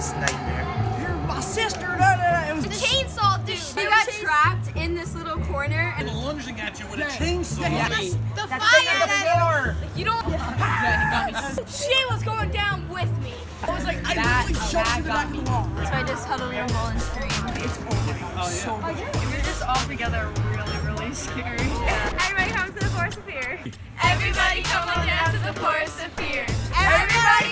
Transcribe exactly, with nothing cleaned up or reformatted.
biggest nightmare. You're my sister. No, no, no. It was the chainsaw dude. We got trapped in this little corner and lunging at you with a chainsaw. Yeah. The, the That's fire. the floor. Like, you don't. She was going down with me. I was like, I That- literally jumped that to the got back me. of the wall. So I just huddled in a ball and screamed. It's over. So good. We're just all together really, really scary. Everybody come to the Forest of Fear. Everybody come on down to the Forest of Fear. Everybody